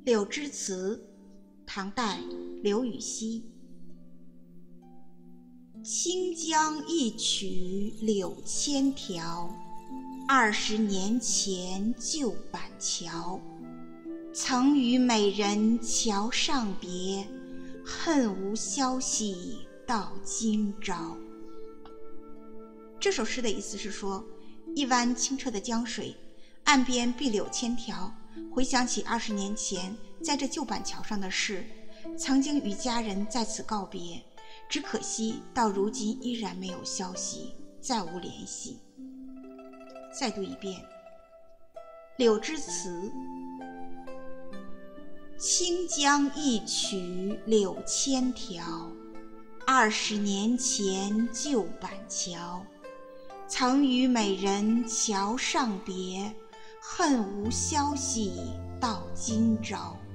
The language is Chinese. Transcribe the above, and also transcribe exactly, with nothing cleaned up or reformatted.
柳枝词，唐代，刘禹锡。清江一曲柳千条，二十年前旧板桥。曾与美人桥上别，恨无消息到今朝。这首诗的意思是说，一湾清澈的江水，岸边碧柳千条，回想起二十年前在这旧板桥上的事，曾经与家人在此告别，只可惜到如今依然没有消息，再无联系。再读一遍。柳枝词，清江一曲柳千条，二十年前旧板桥。曾与美人桥上别，恨无消息到今朝。